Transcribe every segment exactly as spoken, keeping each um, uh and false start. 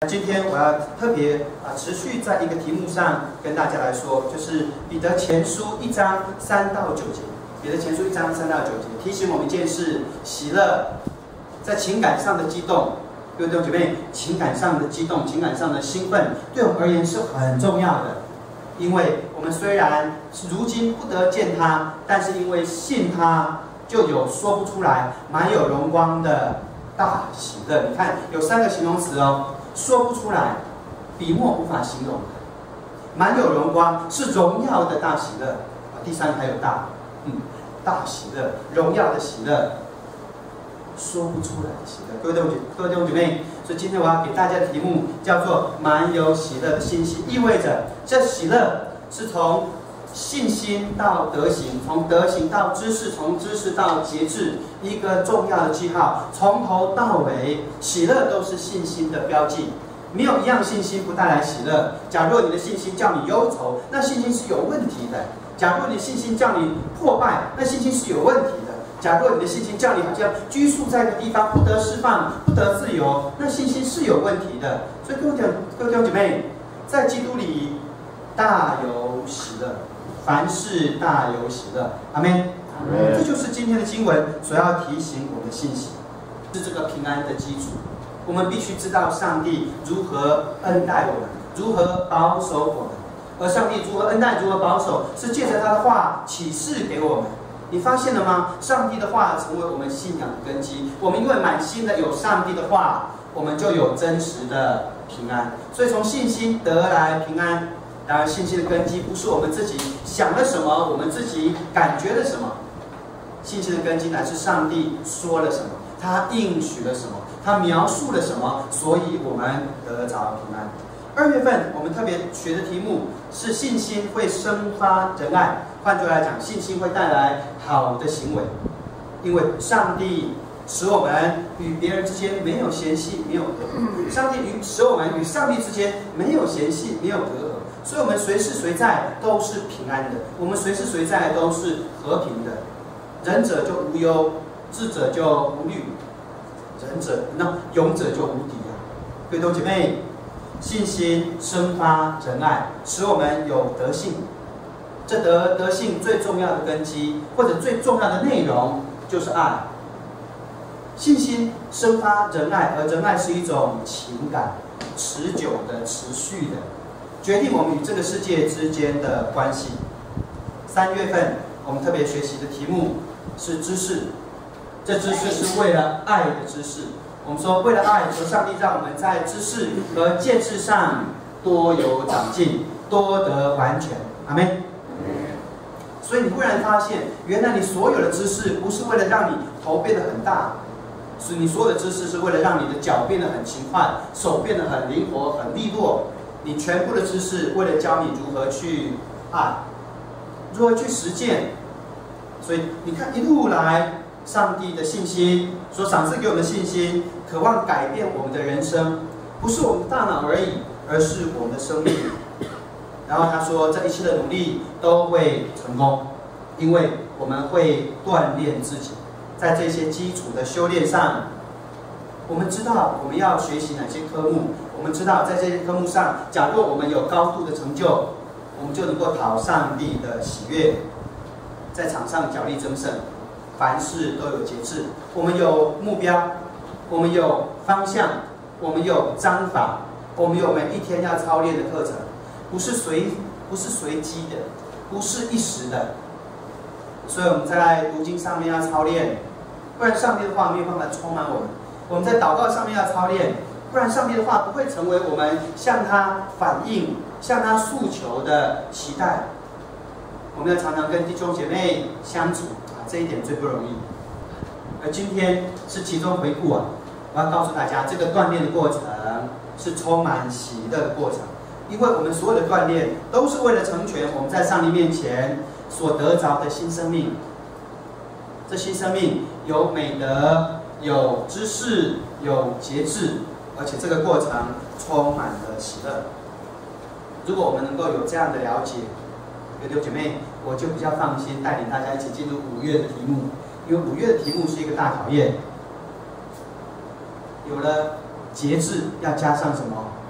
今天我要特别啊持续在一个题目上跟大家来说，就是彼得前书一章三到九节。彼得前书一章三到九节提醒我们一件事：喜乐，在情感上的激动。各位弟兄姐妹，情感上的激动、情感上的兴奋，对我们而言是很重要的。因为我们虽然如今不得见他，但是因为信他，就有说不出来、满有荣光的大喜乐。你看，有三个形容词哦，说不出来，笔墨无法形容的；满有荣光，是荣耀的大喜乐。啊，第三还有大，嗯，大喜乐，荣耀的喜乐。说不出来的喜乐，各位弟兄各位弟兄姐妹，所以今天我要给大家的题目叫做“满有喜乐的信心”，意味着这喜乐是从信心到德行，从德行到知识，从知识到节制，一个重要的记号，从头到尾，喜乐都是信心的标记。没有一样信心不带来喜乐。假若你的信心叫你忧愁，那信心是有问题的；假若你的信心叫你破败，那信心是有问题的。假若你的信心叫你好像拘束在一个地方，不得释放，不得自由，那信心是有问题的。所以各位弟各位弟兄姐妹，在基督里大有喜乐，凡事大有喜乐。阿们。这就是今天的经文所要提醒我们的信息，是这个平安的基础。我们必须知道上帝如何恩待我们，如何保守我们，而上帝如何恩待、如何保守，是借着他的话启示给我们。你发现了吗？上帝的话成为我们信仰的根基。我们因为满心的有上帝的话，我们就有真实的平安。所以从信心得来平安。当然，信心的根基不是我们自己想了什么，我们自己感觉了什么。信心的根基乃是上帝说了什么，他应许了什么，他描述了什么，所以我们得着平安。二月份我们特别学的题目是信心会生发仁爱。换句话来讲，信心会带来好的行为，因为上帝使我们与别人之间没有嫌隙，没有隔阂；上帝与使我们与上帝之间没有嫌隙，没有隔阂，所以我们随时随在都是平安的，我们随时随在都是和平的。仁者就无忧，智者就无虑，仁者那勇者就无敌啊！各位弟兄姐妹，信心生发仁爱，使我们有德性。这德德性最重要的根基，或者最重要的内容，就是爱。信心生发仁爱，而仁爱是一种情感，持久的、持续的，决定我们与这个世界之间的关系。三月份我们特别学习的题目是知识，这知识是为了爱的知识。我们说，为了爱，求上帝让我们在知识和见识上多有长进，多得完全。阿们。所以你忽然发现，原来你所有的知识不是为了让你头变得很大，是你所有的知识是为了让你的脚变得很勤快，手变得很灵活、很利落。你全部的知识为了教你如何去爱，如何去实践。所以你看，一路来，上帝的信心所赏赐给我们的信心，渴望改变我们的人生，不是我们的大脑而已，而是我们的生命。然后他说，这一切的努力都会成功，因为我们会锻炼自己，在这些基础的修炼上，我们知道我们要学习哪些科目，我们知道在这些科目上，假若我们有高度的成就，我们就能够讨上帝的喜悦，在场上角力争胜，凡事都有节制。我们有目标，我们有方向，我们有章法，我们有每一天要操练的课程。不是随不是随机的，不是一时的，所以我们在读经上面要操练，不然上帝的话没有办法充满我们；我们在祷告上面要操练，不然上帝的话不会成为我们向他反应、向他诉求的期待。我们要常常跟弟兄姐妹相处啊，这一点最不容易。而今天是其中回顾啊，我要告诉大家，这个锻炼的过程是充满喜乐的过程。因为我们所有的锻炼都是为了成全我们在上帝面前所得着的新生命。这新生命有美德，有知识，有节制，而且这个过程充满了喜乐。如果我们能够有这样的了解，弟兄姐妹，我就比较放心带领大家一起进入五月的题目，因为五月的题目是一个大考验。有了节制，要加上什么？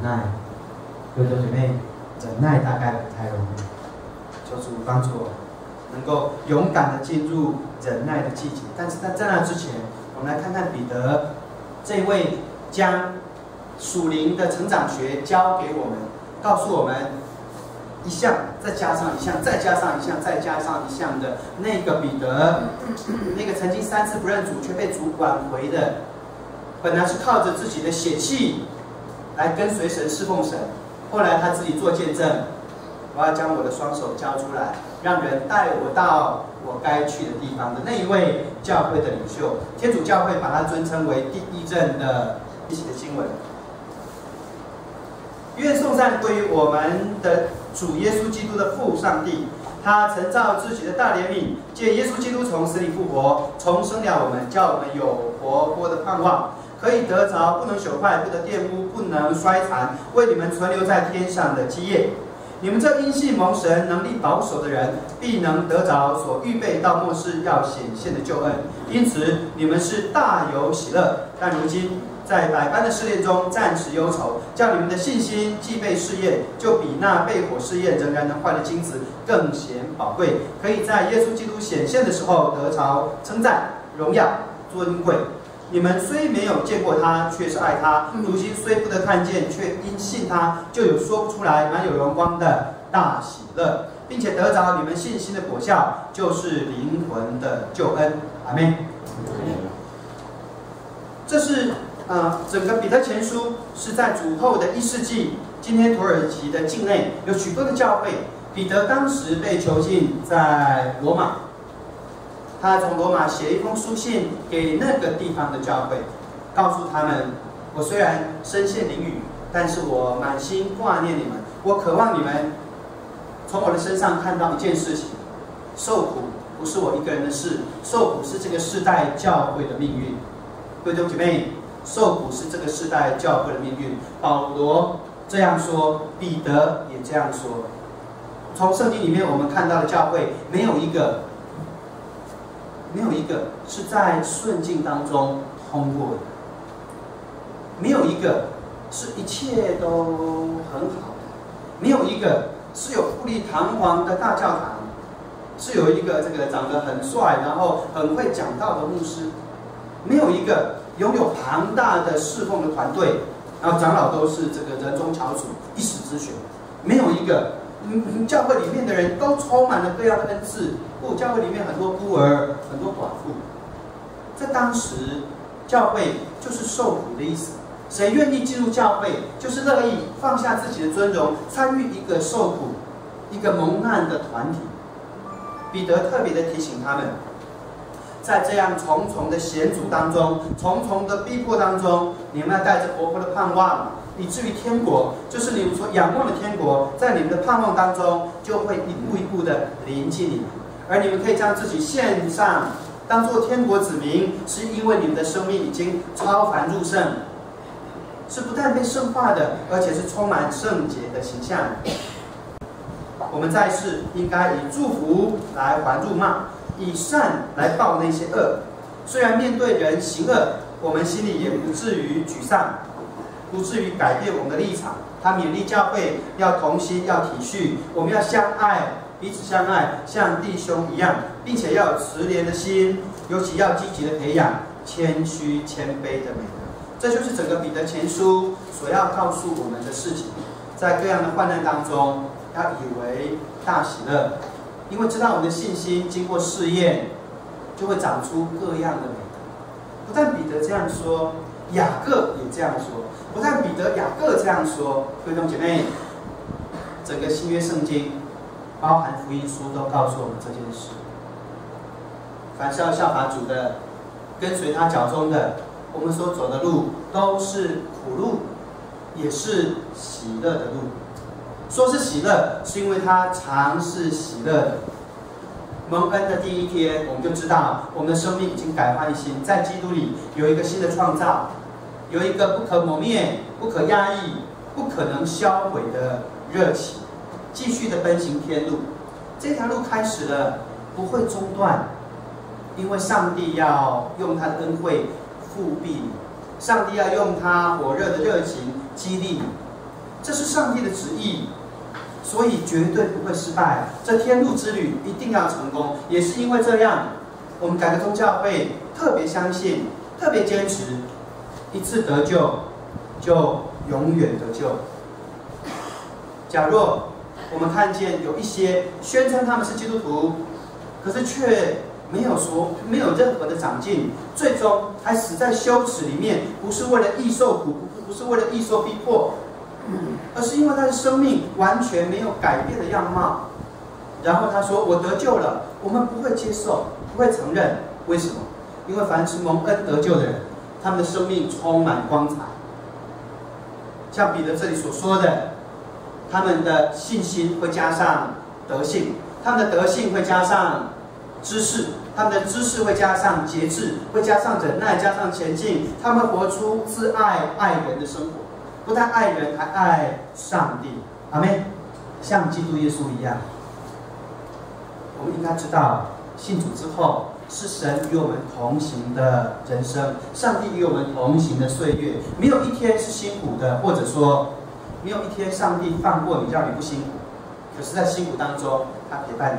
耐。各位弟兄姐妹，忍耐大概不太容易，求主帮助我能够勇敢的进入忍耐的季节。但是在那之前，我们来看看彼得这位将属灵的成长学教给我们，告诉我们一项，再加上一项，再加上一项，再加上一项的那个彼得，那个曾经三次不认主却被主挽回的，本来是靠着自己的血气来跟随神侍奉神，后来他自己做见证，我要将我的双手交出来，让人带我到我该去的地方的那一位教会的领袖，天主教会把他尊称为第一任的一起的经文。愿颂赞归于我们的主耶稣基督的父上帝，他曾照自己的大怜悯，借耶稣基督从死里复活，重生了我们，叫我们有活泼的盼望，可以得着不能朽坏、不得玷污、不能衰残，为你们存留在天上的基业。你们这因信蒙神能力保守的人，必能得着所预备到末世要显现的救恩。因此，你们是大有喜乐。但如今在百般的试炼中暂时忧愁，叫你们的信心既被试验，就比那被火试验仍然能坏的金子更显宝贵，可以在耶稣基督显现的时候得着称赞、荣耀、尊贵。你们虽没有见过他，却是爱他；如今虽不得看见，却因信他，就有说不出来、满有荣光的大喜乐，并且得着你们信心的果效，就是灵魂的救恩。阿们。这是呃，整个彼得前书是在主后的一世纪，今天土耳其的境内有许多的教会。彼得当时被囚禁在罗马。他从罗马写一封书信给那个地方的教会，告诉他们：我虽然身陷囹圄，但是我满心挂念你们，我渴望你们从我的身上看到一件事情：受苦不是我一个人的事，受苦是这个世代教会的命运。各位弟兄姐妹，受苦是这个世代教会的命运。保罗这样说，彼得也这样说。从圣经里面我们看到的教会，没有一个。没有一个是在顺境当中通过的，没有一个是一切都很好的，没有一个是有富丽堂皇的大教堂，是有一个这个长得很帅，然后很会讲道的牧师，没有一个拥有庞大的侍奉的团队，然后长老都是这个人中翘楚，一时之选，没有一个。嗯，教会里面的人都充满了各样的恩赐。不，教会里面很多孤儿，很多寡妇。在当时，教会就是受苦的意思。谁愿意进入教会，就是乐意放下自己的尊荣，参与一个受苦、一个蒙难的团体。彼得特别的提醒他们，在这样重重的险阻当中，重重的逼迫当中，你们要带着活泼的盼望。以至于天国，就是你们所仰望的天国，在你们的盼望当中，就会一步一步的临近你们。而你们可以将自己献上，当作天国子民，是因为你们的生命已经超凡入圣，是不但被圣化的，而且是充满圣洁的形象。我们在世应该以祝福来还辱骂，以善来报那些恶。虽然面对人行恶，我们心里也不至于沮丧。不至于改变我们的立场。他勉励教会要同心，要体恤，我们要相爱，彼此相爱，像弟兄一样，并且要有慈怜的心，尤其要积极的培养谦虚谦卑的美德。这就是整个彼得前书所要告诉我们的事情。在各样的患难当中，要以为大喜乐，因为知道我们的信心经过试验，就会长出各样的美德。不但彼得这样说，雅各也这样说。不但彼得、雅各这样说，各位弟兄姐妹，整个新约圣经，包含福音书，都告诉我们这件事。凡是要效法主的，跟随他脚中的，我们所走的路都是苦路，也是喜乐的路。说是喜乐，是因为他常是喜乐的。蒙恩的第一天，我们就知道我们的生命已经改换一新，在基督里有一个新的创造。有一个不可磨灭、不可压抑、不可能销毁的热情，继续的奔行天路。这条路开始了，不会中断，因为上帝要用他的恩惠复辟你，上帝要用他火热的热情激励你。 这是上帝的旨意，所以绝对不会失败。这天路之旅一定要成功。也是因为这样，我们改革宗教会特别相信，特别坚持，一次得救就永远得救。假若我们看见有一些宣称他们是基督徒，可是却没有说没有任何的长进，最终还死在羞耻里面，不是为了易受苦，不是为了易受逼迫，而是因为他的生命完全没有改变的样貌。然后他说：“我得救了。”我们不会接受，不会承认。为什么？因为凡是蒙恩得救的人，他们的生命充满光彩。像彼得这里所说的，他们的信心会加上德性，他们的德性会加上知识，他们的知识会加上节制，会加上忍耐，加上前进。他们活出自爱爱人的生活，不但爱人，还爱上帝。阿们。像基督耶稣一样，我们应该知道，信主之后是神与我们同行的人生，上帝与我们同行的岁月，没有一天是辛苦的，或者说没有一天上帝放过你，让你不辛苦。可是，在辛苦当中，他陪伴你，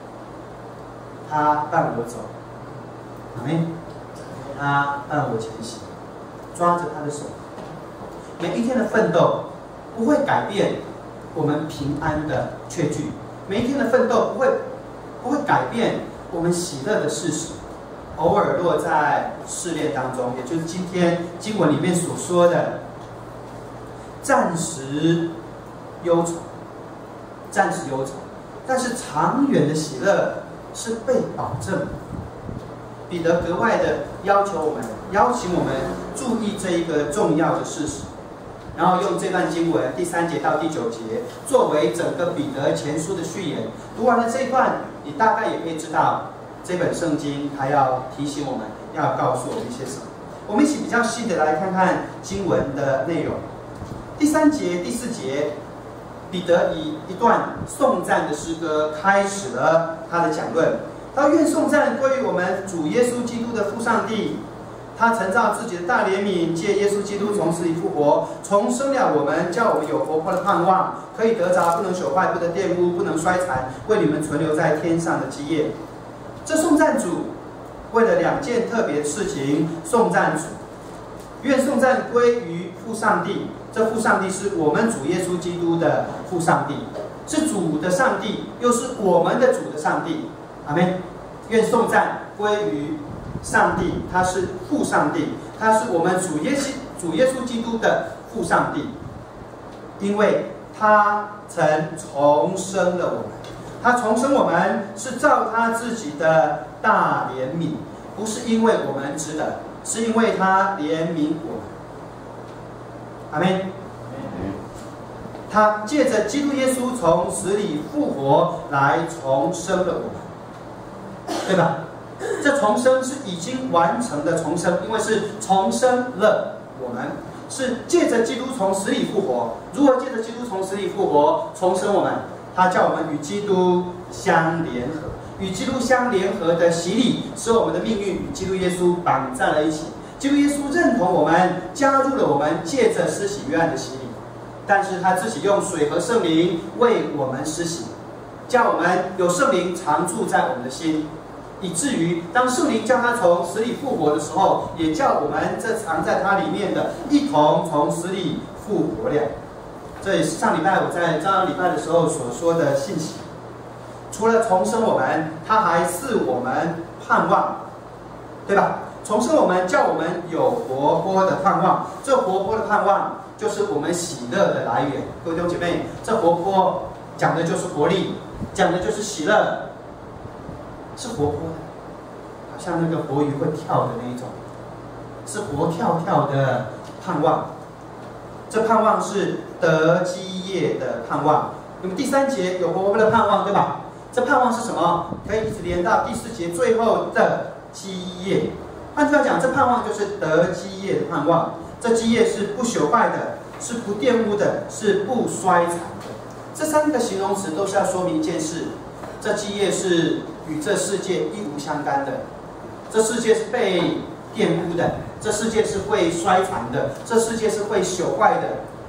他伴我走，阿们，他伴我前行，抓着他的手。每一天的奋斗不会改变我们平安的确据，每一天的奋斗不会不会改变我们喜乐的事实。偶尔落在试炼当中，也就是今天经文里面所说的暂时忧愁，暂时忧愁，但是长远的喜乐是被保证的。彼得格外的要求我们，邀请我们注意这一个重要的事实。然后用这段经文第三节到第九节作为整个彼得前书的序言。读完了这一段，你大概也可以知道这本圣经还要提醒我们，要告诉我们一些什么。我们一起比较细的来看看经文的内容。第三节、第四节，彼得以一段颂赞的诗歌开始了他的讲论。他愿颂赞归于我们主耶稣基督的父上帝。他曾照自己的大怜悯，借耶稣基督从死里复活，重生了我们，叫我们有活泼的盼望，可以得着不能朽坏、不得玷污、不能衰残，为你们存留在天上的基业。这颂赞主，为了两件特别的事情颂赞主。愿颂赞归于父上帝，这父上帝是我们主耶稣基督的父上帝，是主的上帝，又是我们的主的上帝。阿们。愿颂赞归于上帝，他是父上帝，他是我们主耶稣主耶稣基督的父上帝，因为他曾重生了我们，他重生我们是照他自己的大怜悯，不是因为我们值得，是因为他怜悯我们。阿们。他借着基督耶稣从死里复活来重生了我们，对吧？这重生是已经完成的重生，因为是重生了我们，是借着基督从死里复活。如何借着基督从死里复活重生我们？他叫我们与基督相联合，与基督相联合的洗礼，使我们的命运与基督耶稣绑在了一起。基督耶稣认同我们，加入了我们，借着施洗约翰的洗礼，但是他自己用水和圣灵为我们施洗，叫我们有圣灵常住在我们的心。以至于当圣灵将他从死里复活的时候，也叫我们这藏在他里面的一同从死里复活了。这也是上礼拜我在张扬礼拜的时候所说的信息。除了重生我们，他还赐我们盼望，对吧？重生我们，叫我们有活泼的盼望。这活泼的盼望就是我们喜乐的来源。各位弟兄姐妹，这活泼讲的就是活力，讲的就是喜乐。是活泼的，好像那个活鱼会跳的那一种，是活跳跳的盼望。这盼望是得基业的盼望。那么第三节有活泼的盼望，对吧？这盼望是什么？可以一直连到第四节最后的基业。换句话讲，这盼望就是得基业的盼望。这基业是不朽坏的，是不玷污的，是不衰残的。这三个形容词都是要说明一件事：这基业是与这世界一无相干的，这世界是被玷污的，这世界是会衰残的，这世界是会朽坏的。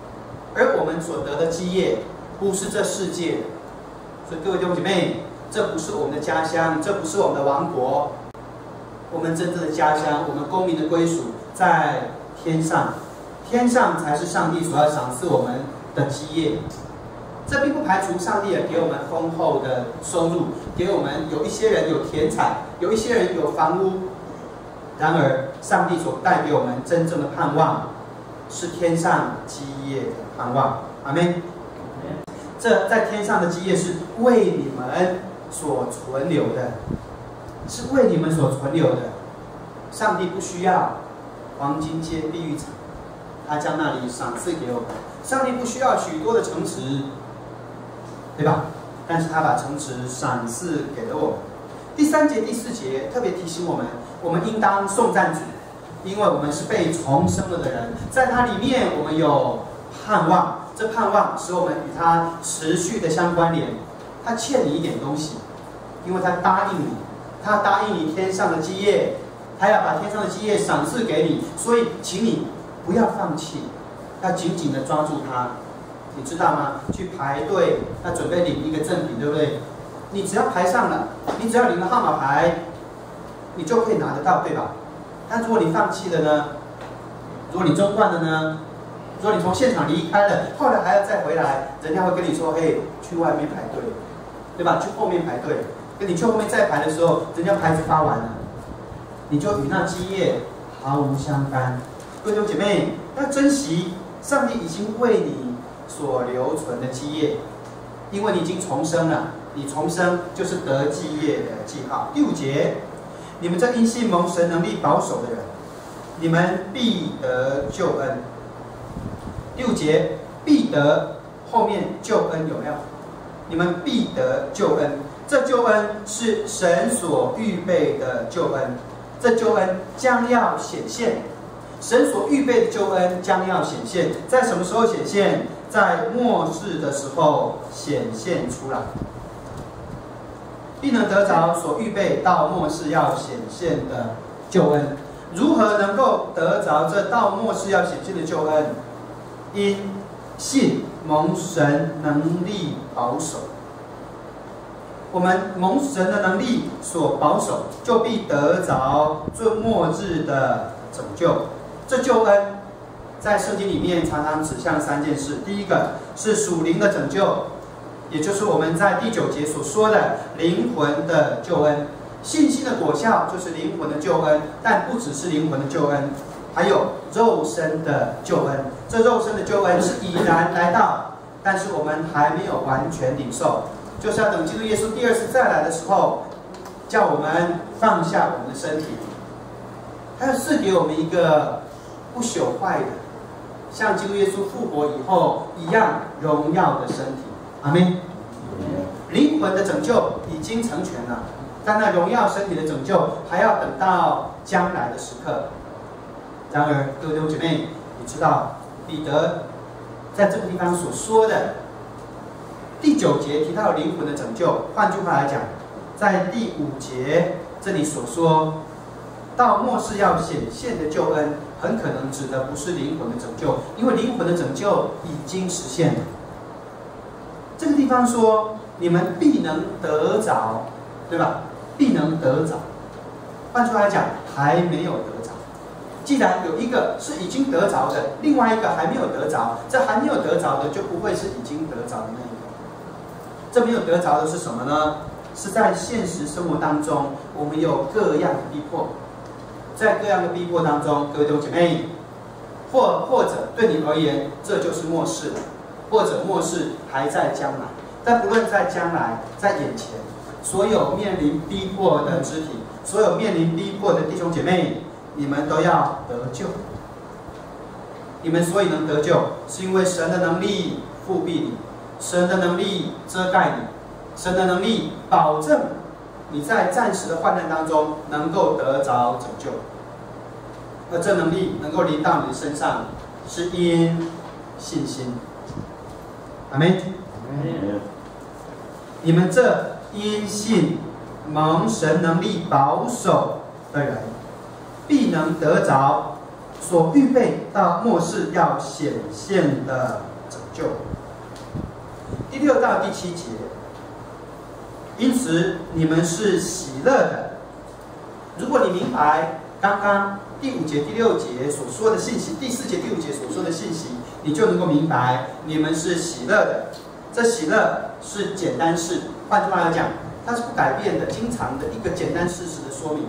而我们所得的基业不是这世界的。所以各位弟兄姐妹，这不是我们的家乡，这不是我们的王国。我们真正的家乡，我们公民的归属在天上，天上才是上帝所要赏赐我们的基业。这并不排除上帝也给我们丰厚的收入，给我们有一些人有田产，有一些人有房屋。然而，上帝所带给我们真正的盼望，是天上基业的盼望。阿们。这在天上的基业是为你们所存留的，是为你们所存留的。上帝不需要黄金街碧玉场，他将那里赏赐给我们。上帝不需要许多的城池，对吧？但是他把城池赏赐给了我们。第三节、第四节特别提醒我们，我们应当颂赞主，因为我们是被重生了的人，在他里面我们有盼望。这盼望使我们与他持续的相关联。他欠你一点东西，因为他答应你，他答应你天上的基业，他要把天上的基业赏赐给你，所以请你不要放弃，要紧紧的抓住它。你知道吗？去排队，要准备领一个赠品，对不对？你只要排上了，你只要领了号码牌，你就可以拿得到，对吧？但如果你放弃了呢？如果你中断了呢？如果你从现场离开了，后来还要再回来，人家会跟你说：“嘿，去外面排队，对吧？去后面排队。”跟你去后面再排的时候，人家牌子发完了，你就与那基业毫无相干。各位弟兄姐妹，要珍惜上帝已经为你所留存的基业，因为你已经重生了。你重生就是得基业的记号。第五节，你们这因信蒙神能力保守的人，你们必得救恩。第五节，必得后面救恩有没有？你们必得救恩。这救恩是神所预备的救恩，这救恩将要显现。神所预备的救恩将要显现，在什么时候显现？在末世的时候显现出来，必能得着所预备到末世要显现的救恩。如何能够得着这到末世要显现的救恩？因信蒙神能力保守。我们蒙神的能力所保守，就必得着这末日的拯救。这救恩在圣经里面常常指向三件事：第一个是属灵的拯救，也就是我们在第九节所说的灵魂的救恩。信心的果效就是灵魂的救恩，但不只是灵魂的救恩，还有肉身的救恩。这肉身的救恩是已然来到，但是我们还没有完全领受，就是要等基督耶稣第二次再来的时候，叫我们放下我们的身体，他要赐给我们一个不朽坏的，像基督耶稣复活以后一样荣耀的身体。阿们。灵魂的拯救已经成全了，但那荣耀身体的拯救还要等到将来的时刻。然而，各位弟兄姐妹，你知道彼得在这个地方所说的第九节提到灵魂的拯救，换句话来讲，在第五节这里所说到末世要显现的救恩，很可能指的不是灵魂的拯救，因为灵魂的拯救已经实现了。这个地方说你们必能得着，对吧？必能得着，换句话来讲，还没有得着。既然有一个是已经得着的，另外一个还没有得着，这还没有得着的就不会是已经得着的那一个。这没有得着的是什么呢？是在现实生活当中，我们有各样的逼迫，在各样的逼迫当中，各位弟兄姐妹，或或者对你而言，这就是末世了，或者末世还在将来。但不论在将来，在眼前，所有面临逼迫的肢体，所有面临逼迫的弟兄姐妹，你们都要得救。你们所以能得救，是因为神的能力复庇你，神的能力遮盖你，神的能力保证你在暂时的患难当中能够得着拯救。而这能力能够临到你的身上，是因信心。阿们。你们这因信蒙神能力保守的人，必能得着所预备到末世要显现的拯就。第六到第七节，因此你们是喜乐的。如果你明白刚刚第五节、第六节所说的信息，第四节、第五节所说的信息，你就能够明白你们是喜乐的。这喜乐是简单式，换句话来讲，它是不改变的、经常的一个简单事实的说明。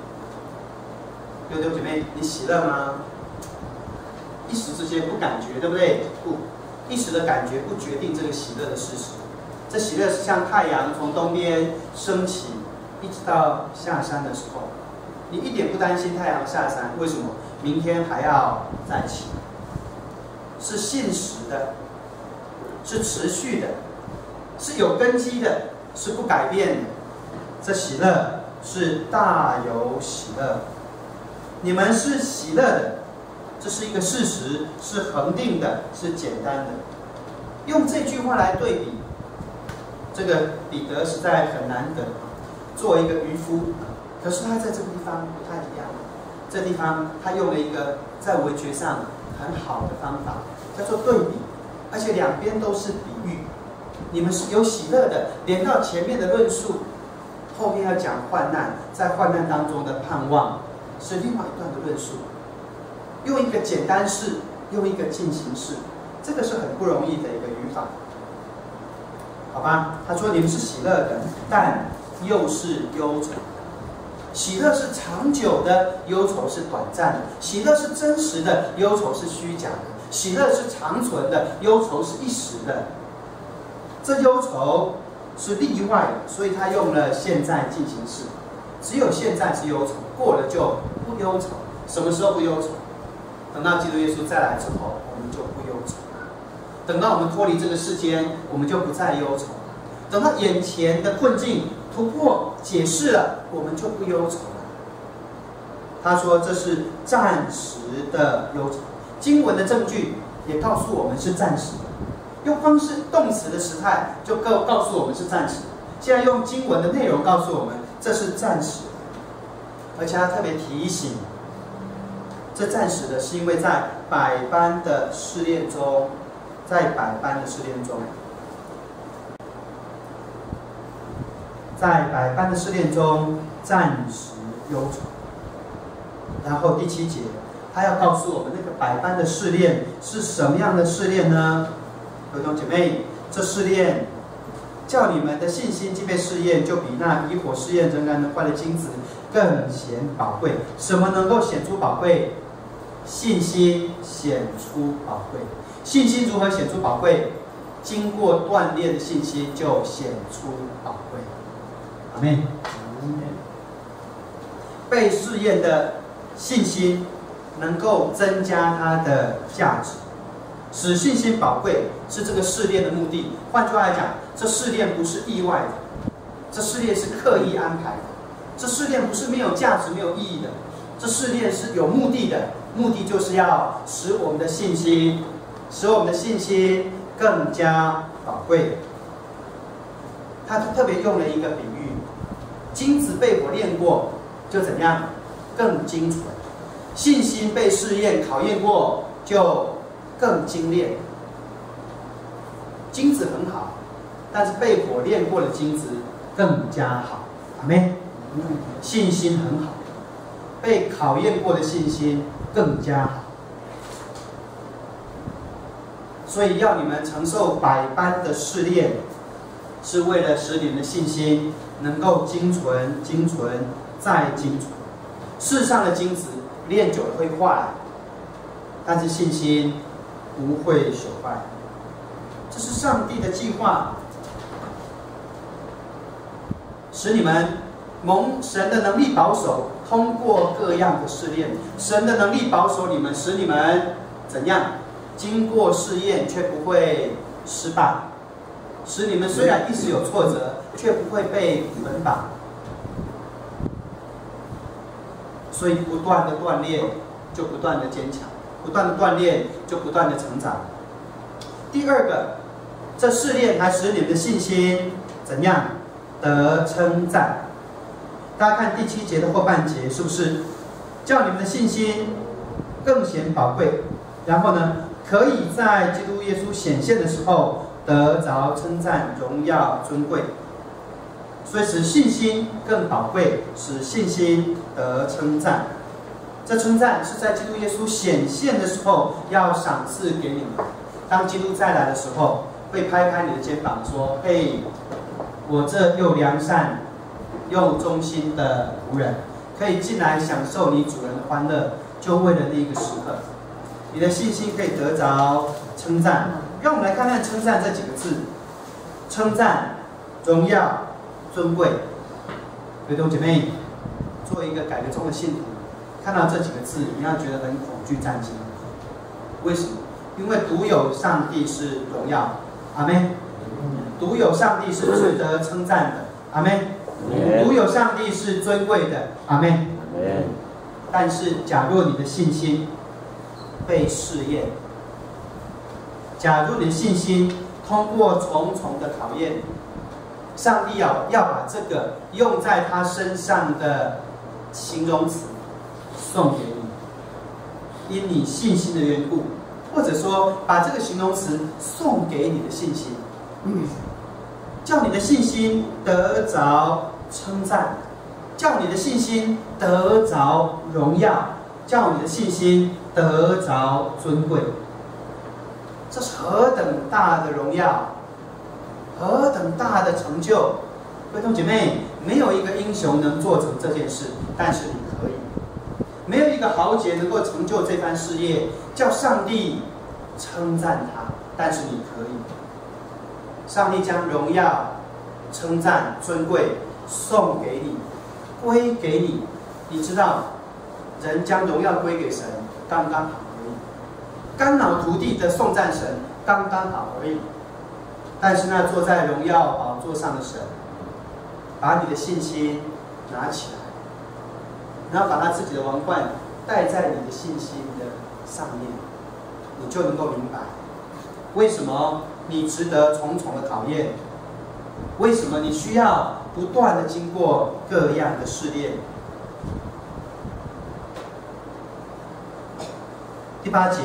弟兄姐妹，你喜乐吗？一时之间不感觉，对不对？不，一时的感觉不决定这个喜乐的事实。这喜乐是像太阳从东边升起，一直到下山的时候，你一点不担心太阳下山，为什么？明天还要再起，是信实的，是持续的，是有根基的，是不改变的。这喜乐是大有喜乐。你们是喜乐的，这是一个事实，是恒定的，是简单的。用这句话来对比，这个彼得实在很难得。作为一个渔夫，可是他在这个地方不太一样。这地方他用了一个在文学上很好的方法，叫做对比，而且两边都是比喻。你们是有喜乐的，连到前面的论述，后面要讲患难，在患难当中的盼望。是另外一段的论述，用一个简单式，用一个进行式，这个是很不容易的一个语法，好吧？他说你们是喜乐的，但又是忧愁。喜乐是长久的，忧愁是短暂的；喜乐是真实的，忧愁是虚假的；喜乐是长存的，忧愁是一时的。这忧愁是例外的，所以他用了现在进行式。只有现在是忧愁，过了就不忧愁。什么时候不忧愁？等到基督耶稣再来之后，我们就不忧愁。等到我们脱离这个世间，我们就不再忧愁。等到眼前的困境突破解释了，我们就不忧愁了。他说这是暂时的忧愁。经文的证据也告诉我们是暂时的，用光是动词的时态就告告诉我们是暂时的。现在用经文的内容告诉我们，这是暂时的，而且他特别提醒，这暂时的是因为在百般的试炼中，在百般的试炼中，在百般的试炼中暂时忧愁。然后第七节，他要告诉我们，那个百般的试炼是什么样的试炼呢？弟兄姐妹，这试炼叫你们的信心既被试验，就比那以火试验仍然能坏的金子更显宝贵。什么能够显出宝贵？信心显出宝贵。信心如何显出宝贵？经过锻炼的信心就显出宝贵。阿们。被试验的信心能够增加它的价值，使信心宝贵是这个试炼的目的。换句话来讲，这试炼不是意外的，这试炼是刻意安排的，这试炼不是没有价值、没有意义的，这试炼是有目的的，目的就是要使我们的信心，使我们的信心更加宝贵。他特别用了一个比喻，金子被火炼过，就怎样？更精纯。信心被试验、考验过，就更精炼。金子很好，但是被火炼过的金子更加好。阿们。信心很好，被考验过的信心更加好。所以要你们承受百般的试炼，是为了使你们的信心能够精纯、精纯再精纯。世上的金子炼久了会坏，但是信心不会朽坏。这是上帝的计划，使你们蒙神的能力保守，通过各样的试炼。神的能力保守你们，使你们怎样？经过试验却不会失败，使你们虽然一时有挫折，却不会被捆绑。所以不断的锻炼，就不断的坚强；不断的锻炼，就不断的成长。第二个，这试炼还使你们的信心怎样得称赞？大家看第七节的后半节，是不是叫你们的信心更显宝贵？然后呢， 可以在基督耶稣显现的时候得着称赞、荣耀、尊贵。所以使信心更宝贵，使信心得称赞。这称赞是在基督耶稣显现的时候要赏赐给你们。当基督再来的时候，会拍拍你的肩膀说：“嘿，我这又良善又忠心的仆人，可以进来享受你主人的欢乐，就为了那一个时刻。你的信心可以得着称赞。”让我们来看看称赞这几个字：称赞、荣耀、尊贵。各位弟兄姐妹，作为一个改革中的信徒，看到这几个字，你要觉得很恐惧战惊。为什么？因为独有上帝是荣耀，阿们。独有上帝是值得称赞的，阿们。独有上帝是尊贵的，阿们。但是，假若你的信心被试验，假如你的信心通过重重的考验，上帝要要把这个用在他身上的形容词送给你，因你信心的缘故，或者说把这个形容词送给你的信心，叫你的信心得着称赞，叫你的信心得着荣耀，叫你的信心得着尊贵。这是何等大的荣耀，何等大的成就！各位弟兄姐妹，没有一个英雄能做成这件事，但是你可以；没有一个豪杰能够成就这番事业，叫上帝称赞他，但是你可以。上帝将荣耀、称赞、尊贵送给你，归给你。你知道，人将荣耀归给神，刚刚好而已。肝脑涂地的颂赞神，刚刚好而已。但是那坐在荣耀宝座上的神，把你的信心拿起来，然后把他自己的王冠戴在你的信心的上面，你就能够明白，为什么你值得重重的考验，为什么你需要不断的经过各样的试炼。第八节，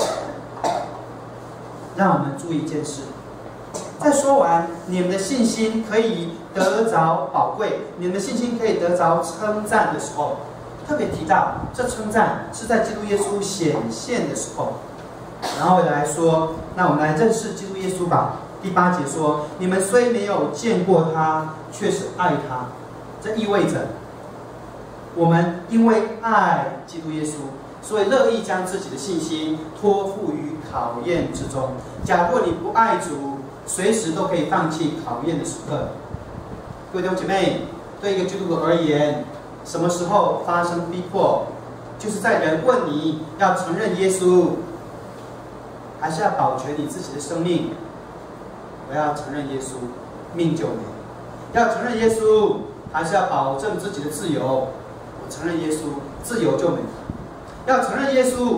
让我们注意一件事。在说完你们的信心可以得着宝贵，你们的信心可以得着称赞的时候，特别提到这称赞是在基督耶稣显现的时候。然后来说，那我们来认识基督耶稣吧。第八节说：“你们虽没有见过他，却是爱他。”这意味着我们因为爱基督耶稣，所以乐意将自己的信心托付于考验之中。假若你不爱主，随时都可以放弃考验的时刻。各位弟兄姐妹，对一个基督徒而言，什么时候发生逼迫，就是在人问你要承认耶稣，还是要保全你自己的生命。我要承认耶稣，命就没；要承认耶稣，还是要保证自己的自由。我承认耶稣，自由就没；要承认耶稣，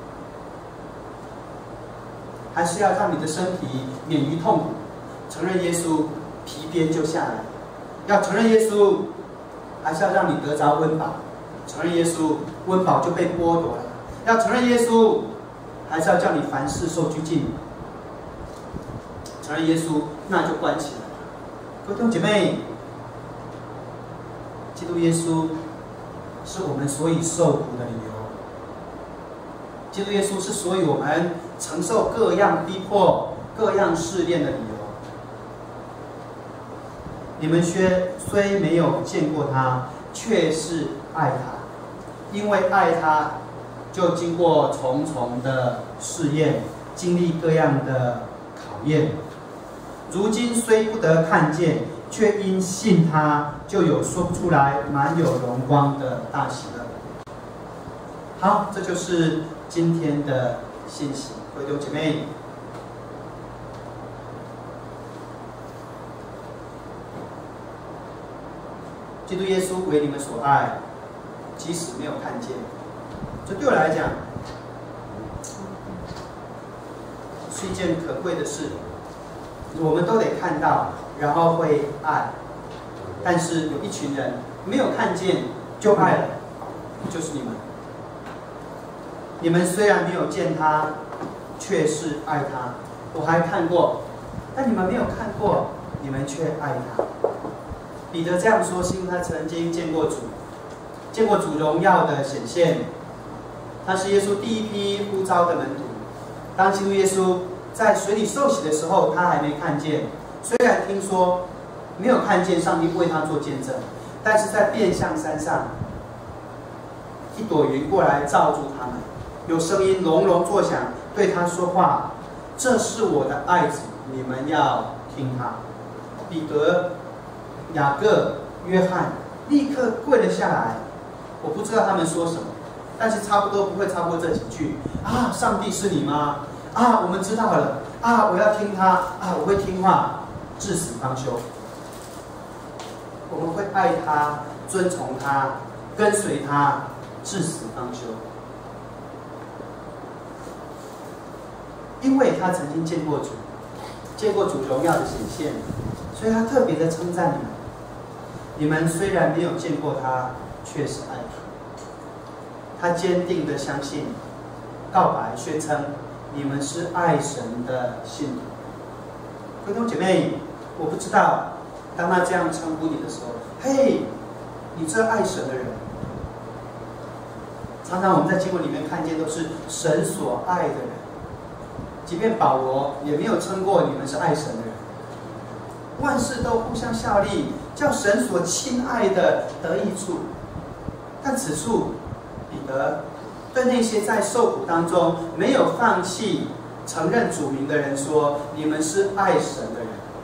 还是要让你的身体免于痛苦。承认耶稣，皮鞭就下来；要承认耶稣，还是要让你得着温饱。承认耶稣，温饱就被剥夺了；要承认耶稣，还是要叫你凡事受拘禁。承认耶稣，那就关起来了。各位弟兄姐妹，基督耶稣是我们所以受苦的理由。基督耶稣是所以我们承受各样逼迫、各样试炼的理由。你们虽虽没有见过他，却是爱他，因为爱他，就经过重重的试验，经历各样的考验。如今虽不得看见，却因信他，就有说不出来满有荣光的大喜乐。好，这就是今天的信息，各位弟兄姐妹。基督耶稣为你们所爱，即使没有看见，这对我来讲是一件可贵的事。我们都得看到，然后会爱。但是有一群人没有看见就爱了，就是你们。你们虽然没有见他，却却是爱他。我还看过，但你们没有看过，你们却爱他。彼得这样说，是因为他曾经见过主，见过主荣耀的显现。他是耶稣第一批呼召的门徒。当基督耶稣在水里受洗的时候，他还没看见。虽然听说没有看见上帝为他做见证，但是在变相山上，一朵云过来罩住他们，有声音隆隆作响，对他说话：“这是我的爱子，你们要听他。”彼得、雅各、约翰立刻跪了下来。我不知道他们说什么，但是差不多不会超过这几句啊！上帝是你吗？啊，我们知道了啊！我要听他啊！我会听话，至死方休。我们会爱他，遵从他，跟随他，至死方休。因为他曾经见过主，见过主荣耀的显现，所以他特别的称赞你们。你们虽然没有见过他，却是爱他。他坚定的相信，告白宣称，你们是爱神的信徒。各位弟兄姐妹，我不知道，当他这样称呼你的时候，嘿，你这爱神的人。常常我们在经文里面看见，都是神所爱的人。即便保罗也没有称过你们是爱神的人。万事都互相效力，叫神所亲爱的得益处。但此处，彼得对那些在受苦当中没有放弃承认主名的人说：“你们是爱神的人。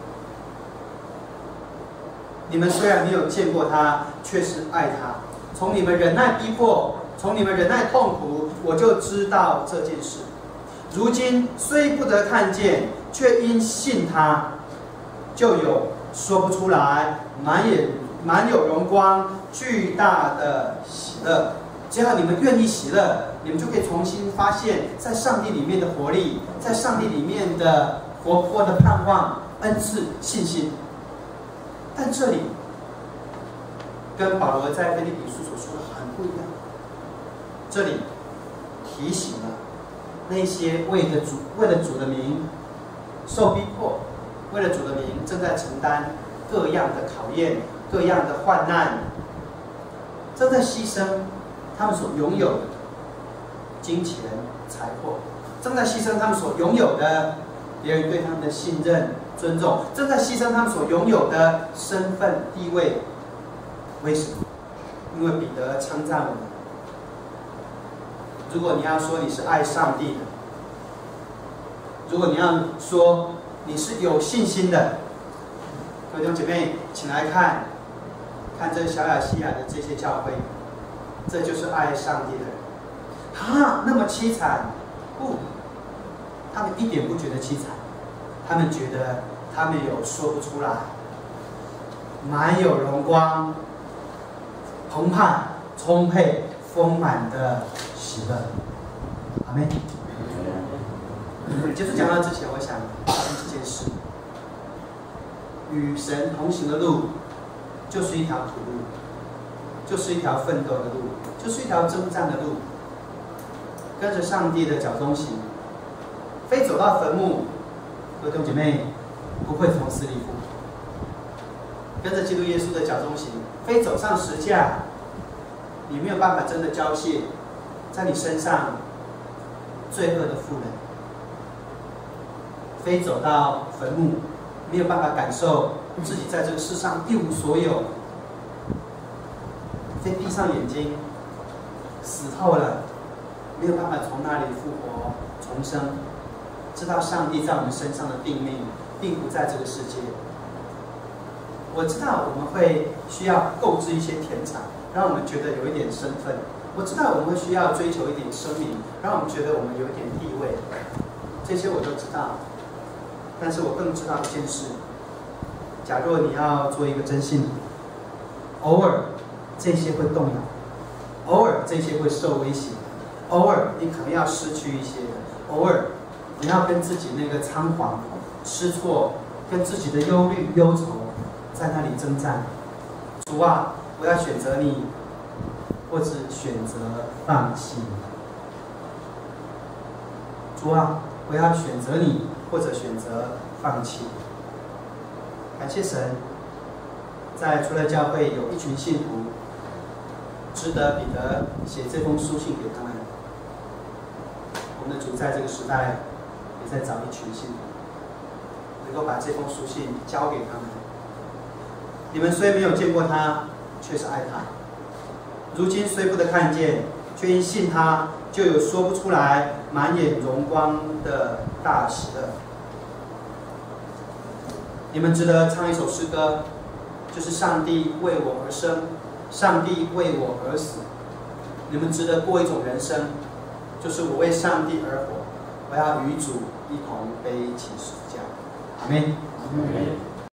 你们虽然没有见过他，却是爱他。从你们忍耐逼迫，从你们忍耐痛苦，我就知道这件事。如今虽不得看见，却因信他，就有说不出来、满眼满有荣光、巨大的喜乐。只要你们愿意喜乐，你们就可以重新发现，在上帝里面的活力，在上帝里面的活泼的盼望、恩赐、信心。但这里跟保罗在腓立比书所说的很不一样。这里提醒了那些为了主、为了主的名受逼迫，为了主的名正在承担各样的考验、各样的患难，正在牺牲他们所拥有的金钱、财货，正在牺牲他们所拥有的别人对他们的信任、尊重，正在牺牲他们所拥有的身份、地位。为什么？因为彼得称赞我们。如果你要说你是爱上帝的，如果你要说你是有信心的，各位弟兄姐妹，请来看，看这小亚细亚的这些教会，这就是爱上帝的人。啊，那么凄惨？不，他们一点不觉得凄惨，他们觉得他们有说不出来，满有荣光、澎湃、充沛、丰满的喜乐。阿们。结束讲到之前，我想提这件事：与神同行的路，就是一条苦路，就是一条奋斗的路，就是一条征战的路。跟着上帝的脚中行，非走到坟墓，各位弟兄姐妹不会从死里复活；跟着基督耶稣的脚中行，非走上十架，你没有办法真的交卸在你身上罪恶的妇人；非走到坟墓，没有办法感受自己在这个世上一无所有；非闭上眼睛，死透了。没有办法从那里复活重生，知道上帝在我们身上的定命并不在这个世界。我知道我们会需要购置一些田产，让我们觉得有一点身份；我知道我们会需要追求一点声名，让我们觉得我们有一点地位。这些我都知道，但是我更知道一件事：假若你要做一个真信徒，偶尔这些会动摇，偶尔这些会受威胁。偶尔你可能要失去一些的，偶尔你要跟自己那个仓皇失措，跟自己的忧虑忧愁在那里征战。主啊，我要选择你，或是选择放弃。主啊， 我要选择你，或者选择放弃。感谢神，在初乐教会有一群信徒，值得彼得写这封书信给他们。我们的主在这个时代也在找一群信徒，能够把这封书信交给他们。你们虽没有见过他，却是爱他；如今虽不得看见，却因信他，就有说不出来、满眼荣光的大喜乐。你们值得唱一首诗歌，就是上帝为我而生，上帝为我而死。你们值得过一种人生，就是我为上帝而活，我要与主一同背起十字架。阿们。